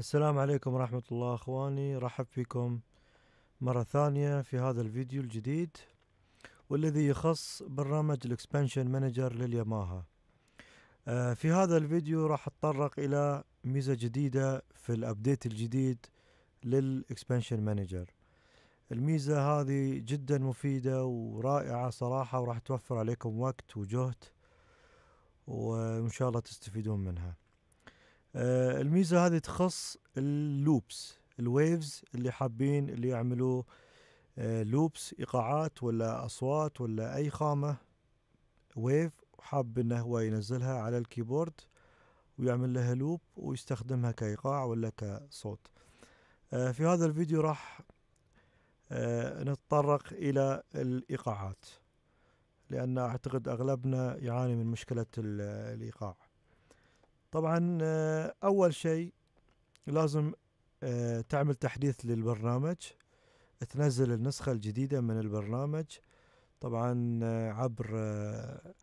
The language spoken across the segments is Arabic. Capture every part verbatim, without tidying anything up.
السلام عليكم ورحمة الله أخواني، رحب فيكم مرة ثانية في هذا الفيديو الجديد والذي يخص برنامج الإكسبانشن مانجر للياماها. آه في هذا الفيديو راح أتطرق إلى ميزة جديدة في الأبديت الجديد للإكسبانشن مانجر. الميزة هذه جدا مفيدة ورائعة صراحة، وراح توفر عليكم وقت وجهد وإن شاء الله تستفيدون منها. آه الميزة هذه تخص اللوبس الويفز اللي حابين اللي يعملوا آه لوبس ايقاعات ولا اصوات ولا اي خامة ويف، وحاب انه هو ينزلها على الكيبورد ويعمل لها لوب ويستخدمها كايقاع ولا كصوت. آه في هذا الفيديو راح آه نتطرق الى الايقاعات، لان اعتقد اغلبنا يعاني من مشكلة الايقاع. طبعا آه اول شيء لازم آه تعمل تحديث للبرنامج، تنزل النسخة الجديدة من البرنامج طبعا آه عبر آه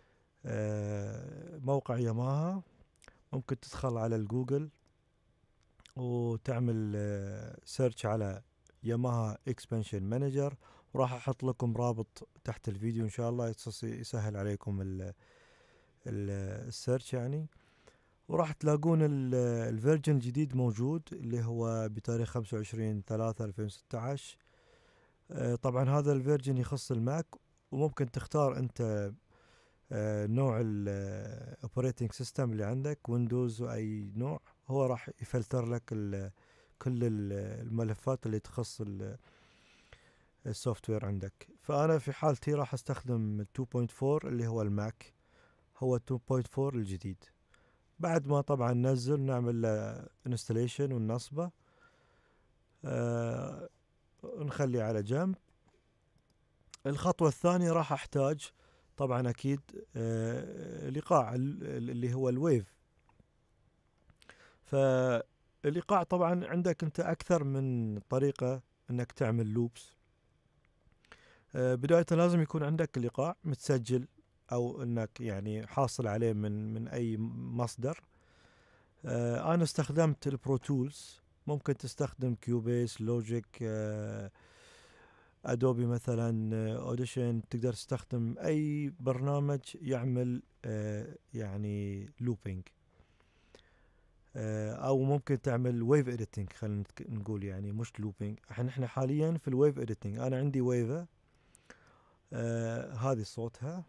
آه موقع ياماها. ممكن تدخل على الجوجل وتعمل آه سيرش على ياماها اكسبانشن مانجر، وراح احط لكم رابط تحت الفيديو ان شاء الله يسهل عليكم السيرش يعني. وراح تلاقون الفيرجن الجديد موجود اللي هو بتاريخ خمسة وعشرين ثلاثة ألفين وستة عشر. طبعا هذا الفيرجن يخص الماك، وممكن تختار انت نوع الاوبريتنج سيستم اللي عندك، ويندوز واي نوع، هو راح يفلتر لك كل الملفات اللي تخص السوفت وير عندك. فانا في حالتي راح استخدم اثنين نقطة أربعة اللي هو الماك، هو اثنين نقطة أربعة الجديد. بعد ما طبعا ننزل نعمل له انستليشن ونصبه، آه نخليه على جنب. الخطوة الثانية راح احتاج طبعا اكيد آه الايقاع اللي هو الويف. فالايقاع طبعا عندك انت اكثر من طريقة انك تعمل لوبس. آه بداية لازم يكون عندك الايقاع متسجل، او انك يعني حاصل عليه من من اي مصدر. آه انا استخدمت البرو تولز، ممكن تستخدم كيوبيس، لوجيك، آه ادوبي مثلا، اوديشن، تقدر تستخدم اي برنامج يعمل آه يعني لوبينج، آه او ممكن تعمل ويف اديتنج. خلينا نقول يعني مش لوبينج، احنا احنا حاليا في الويف اديتنج. انا عندي ويفه آه هذه صوتها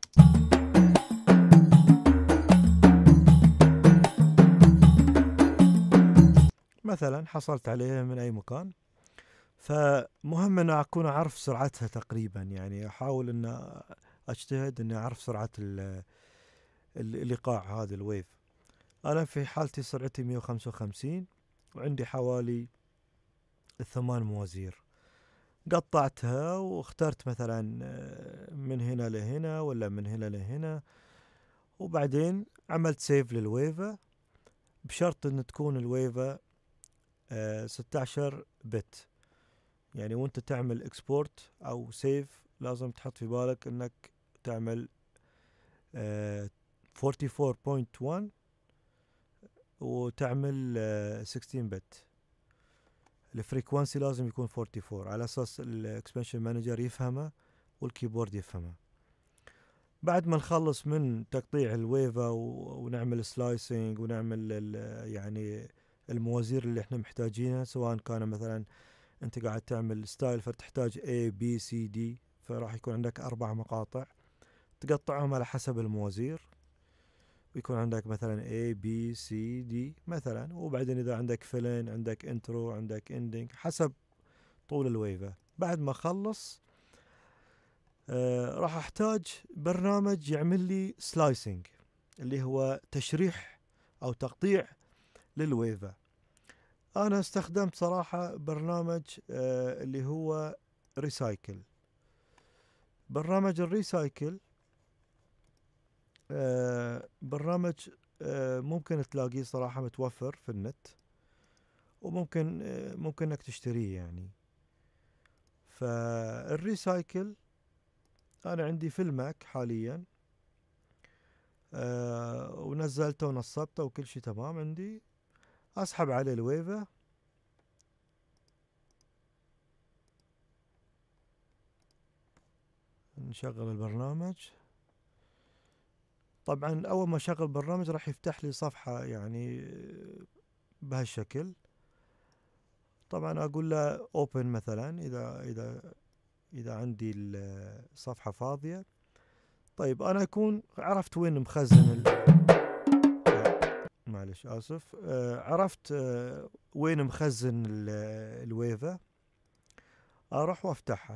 مثلا حصلت عليها من اي مكان، فمهم ان اكون اعرف سرعتها تقريبا، يعني احاول ان اجتهد اني اعرف سرعة الايقاع هذا الويف. انا في حالتي سرعتي مية وخمسة وخمسين، وعندي حوالي ثمان موازير. قطعتها واخترت مثلا من هنا لهنا ولا من هنا لهنا، وبعدين عملت سيف للويفة، بشرط ان تكون الويفة ستة عشر بت. يعني وانت تعمل اكسبورت او سيف لازم تحط في بالك انك تعمل أربعة وأربعين نقطة واحد وتعمل ستة عشر بت. الفريكوانسي لازم يكون أربعة وأربعين على اساس الاكسبانشن مانجر يفهمه والكيبورد يفهمه. بعد ما نخلص من تقطيع الويفا ونعمل سلايسنج ونعمل يعني الموازير اللي احنا محتاجينها، سواء كان مثلا انت قاعد تعمل ستايل فتحتاج A B C D، فراح يكون عندك اربع مقاطع تقطعهم على حسب الموازير، ويكون عندك مثلا A B C D مثلا. وبعدين اذا عندك فيلن، عندك انترو، عندك اندنج، حسب طول الويفة. بعد ما اخلص آه راح احتاج برنامج يعمل لي سلايسنج، اللي هو تشريح او تقطيع للويفة. انا استخدمت صراحة برنامج آه اللي هو ريسايكل. برنامج الريسايكل آه برنامج آه ممكن تلاقيه صراحة متوفر في النت، وممكن آه ممكن انك تشتريه يعني. فالريسايكل انا عندي في الماك حاليا، آه ونزلته ونصبته وكل شيء تمام عندي. اسحب عليه الويفا، نشغل البرنامج. طبعا اول ما اشغل البرنامج راح يفتح لي صفحة يعني بهالشكل. طبعا اقول له open مثلا اذا اذا اذا عندي الصفحة فاضية. طيب انا اكون عرفت وين مخزن ال... معلش اسف. آه عرفت آه وين مخزن الويفا، اروح وافتحها.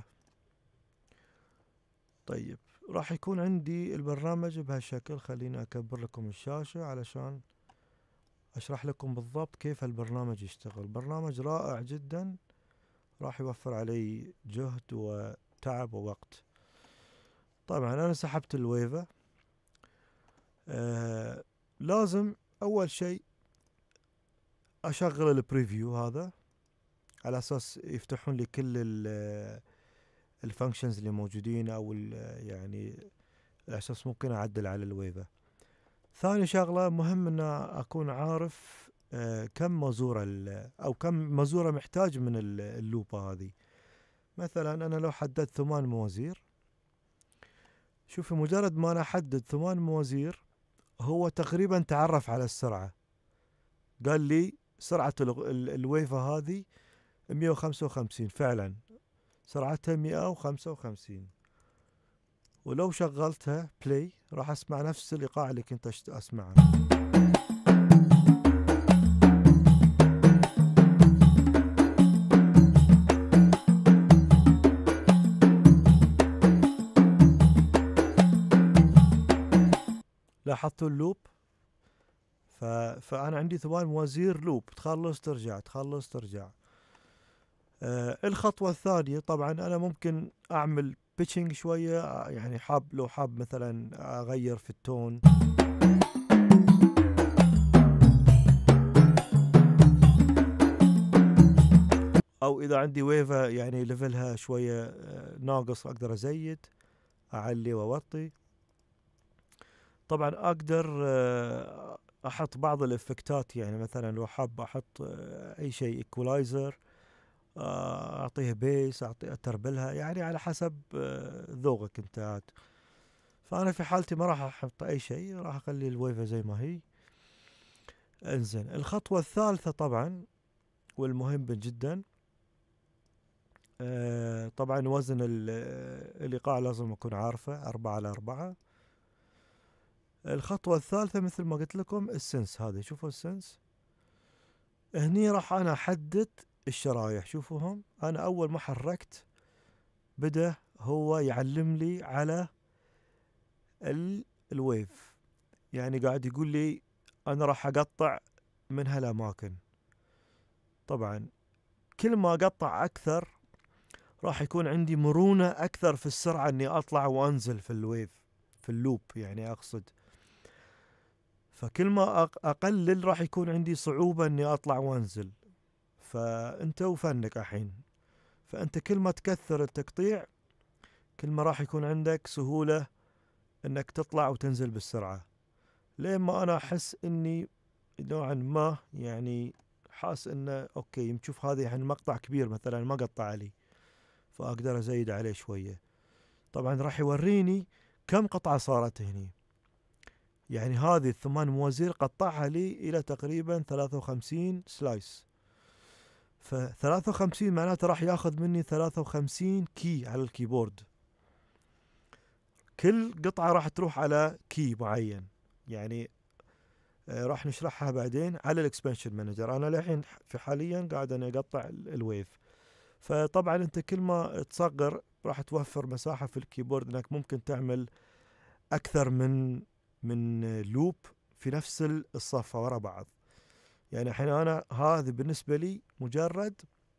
طيب راح يكون عندي البرنامج بهالشكل. خليني اكبر لكم الشاشة علشان اشرح لكم بالضبط كيف البرنامج يشتغل. برنامج رائع جدا، راح يوفر علي جهد وتعب ووقت. طبعا انا سحبت الويفا. آه لازم اول شيء اشغل البريفيو هذا على اساس يفتحون لي كل الفانكشنز اللي موجودين، او يعني على اساس ممكن اعدل على الويفا. ثاني شغلة مهم ان اكون عارف آه كم مزورة او كم مزورة محتاج من اللوبة هذه. مثلا انا لو حددت ثمان موازير، شوفي مجرد ما انا احدد ثمان موازير هو تقريبا تعرف على السرعة. قال لي سرعة الويفا هذه مية وخمسة وخمسين، فعلا سرعتها مية وخمسة وخمسين. ولو شغلتها بلاي راح اسمع نفس الايقاع اللي كنت اسمعه. لاحظتوا اللوب؟ ف... فانا عندي ثمان موازير لوب، تخلص ترجع تخلص ترجع. آه الخطوة الثانية طبعا انا ممكن اعمل بيتشنج شوية، يعني حاب لو حاب مثلا اغير في التون. او اذا عندي ويفا يعني ليفلها شوية آه ناقص اقدر ازيد اعلي واوطي. طبعا اقدر آه احط بعض الافكتات، يعني مثلا لو حاب احط آه اي شيء ايكولايزر، اعطيه بيس، اعطي اتربلها، يعني على حسب ذوقك انت عاد. فانا في حالتي ما راح احط اي شيء، راح اخلي الويفا زي ما هي. انزين الخطوة الثالثة طبعا والمهم جدا، آه طبعا وزن الايقاع لازم اكون عارفه، أربعة على أربعة. الخطوة الثالثة مثل ما قلت لكم السنس هذه، شوفوا السنس هني راح انا احدد الشرايح. شوفوهم انا اول ما حركت بدأ هو يعلم لي على ال الويف، يعني قاعد يقول لي انا راح اقطع من هالاماكن. طبعا كل ما اقطع اكثر راح يكون عندي مرونة اكثر في السرعة اني اطلع وانزل في الويف في اللوب، يعني اقصد. فكل ما اقلل راح يكون عندي صعوبة اني اطلع وانزل. فانت وفنك الحين، فانت كل ما تكثر التقطيع كل ما راح يكون عندك سهولة انك تطلع وتنزل بالسرعة. لين ما انا احس اني نوعا ما يعني حاس انه اوكي، نشوف هذا يعني مقطع كبير مثلا ما قطع علي، فاقدر ازيد عليه شوية. طبعا راح يوريني كم قطعة صارت هني، يعني هذه الثمان موازير قطعها لي الى تقريبا ثلاثة وخمسين سلايس. ف ثلاثة وخمسين معناته راح ياخذ مني ثلاثة وخمسين كي على الكيبورد. كل قطعة راح تروح على كي معين، يعني آه راح نشرحها بعدين على الاكسبانشن مانجر. انا الحين في حاليا قاعد انا اقطع الويف. فطبعا انت كل ما تصغر راح توفر مساحة في الكيبورد انك ممكن تعمل اكثر من من لوب في نفس الصفة ورا بعض. يعني الحين انا هذا بالنسبة لي مجرد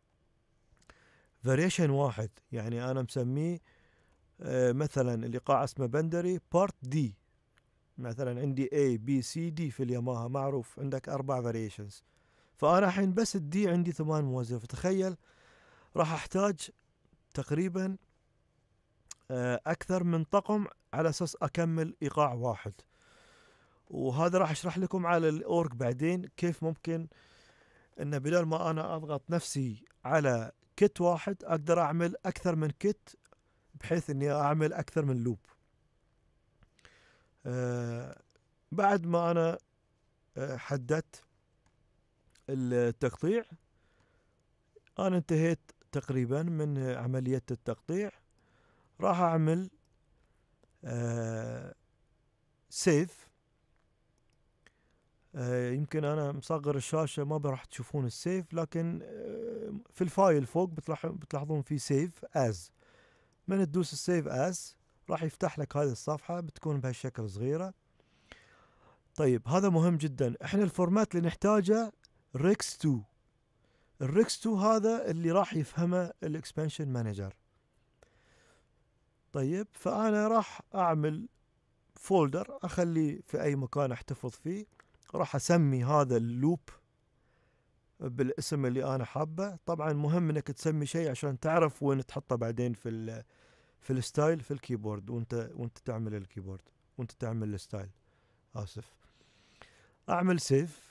فاريشن واحد، يعني انا مسميه آه مثلا الايقاع اسمه بندري بارت دي. مثلا عندي A B C D في الياماها معروف عندك اربع فاريشنز، فانا الحين بس الدي عندي ثمان موازير. فتخيل راح احتاج تقريبا آه اكثر من طقم على اساس اكمل ايقاع واحد. وهذا راح اشرح لكم على الاورج بعدين كيف ممكن ان بدل ما انا اضغط نفسي على كت واحد اقدر اعمل اكثر من كت، بحيث اني اعمل اكثر من لوب. آه بعد ما انا آه حددت التقطيع، انا انتهيت تقريبا من عملية التقطيع. راح اعمل آه سيف. آه يمكن انا مصغر الشاشة ما راح تشوفون السيف، لكن آه في الفايل فوق بتلاحظون في سيف از. من تدوس السيف از راح يفتح لك هذه الصفحة، بتكون بهالشكل صغيرة. طيب هذا مهم جدا، احنا الفورمات اللي نحتاجه ريكس تو. الريكس تو هذا اللي راح يفهمه الاكسبانشن مانجر. طيب فانا راح اعمل فولدر اخليه في اي مكان احتفظ فيه. راح اسمي هذا اللوب بالاسم اللي انا حابه. طبعا مهم انك تسمي شيء عشان تعرف وين تحطه بعدين في ال في الستايل في الكيبورد، وانت وانت تعمل الكيبورد وانت تعمل الستايل. اسف. اعمل سيف.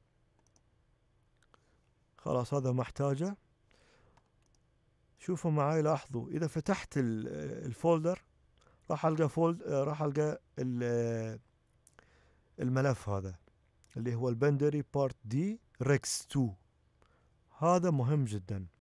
خلاص هذا ما احتاجه. شوفوا معاي، لاحظوا اذا فتحت الفولدر راح القى فولد راح القى الملف هذا اللي هو البندري بارت دي ريكس تو. هذا مهم جدا.